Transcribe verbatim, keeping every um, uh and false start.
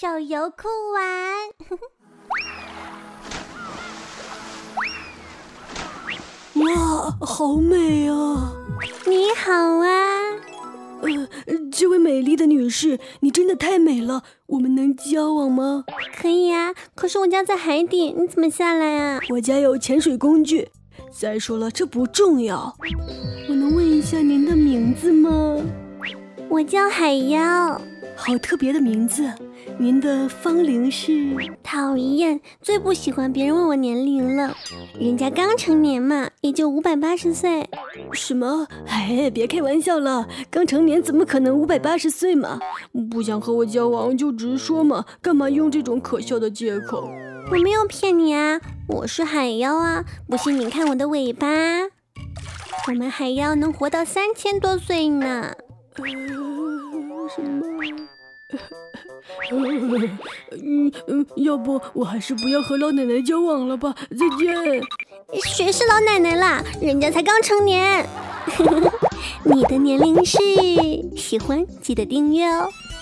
手游酷玩。 哇，好美啊！ 你好啊。 呃，这位美丽的女士，你真的太美了，我们能交往吗？ 可以啊，可是我家在海底，你怎么下来啊？ 我家有潜水工具。再说了，这不重要。我能问一下您的名字吗？ 我叫海妖。 好特别的名字。您的芳龄是？ 讨厌，最不喜欢别人问我年龄了，人家刚成年嘛，也就五百八十岁。 什么？哎，别开玩笑了，刚成年怎么可能五百八十岁嘛？不想和我交往就直说嘛，干嘛用这种可笑的借口？ 我没有骗你啊，我是海妖啊，不信你看我的尾巴，我们海妖能活到三千多岁呢。 呃，什么？嗯嗯，要不我还是不要和老奶奶交往了吧，再见。 谁是老奶奶啦？人家才刚成年。你的年龄是？喜欢记得订阅哦。